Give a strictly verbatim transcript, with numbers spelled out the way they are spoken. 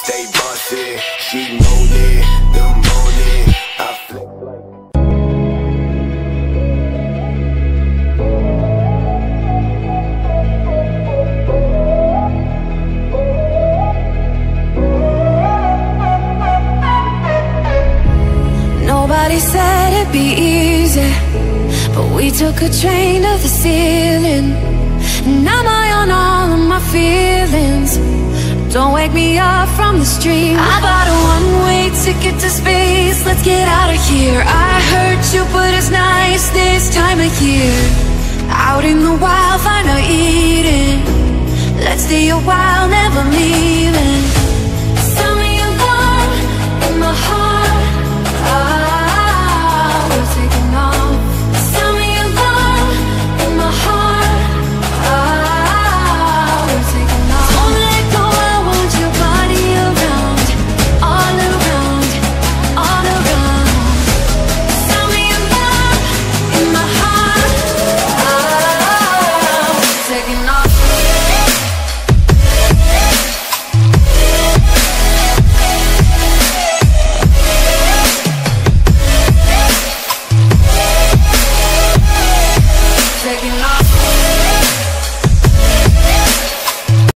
stay bossy. She moaning, the moaning. I flex like nobody said it'd be easy, but we took a train to the ceiling. And I'm high on all of my feelings. Don't wake me up from the stream. I bought a one-way ticket to space. Let's get out of here. I heard you, but it's nice this time of year. Out in the wild, find our eating. Let's stay a while, never leaving.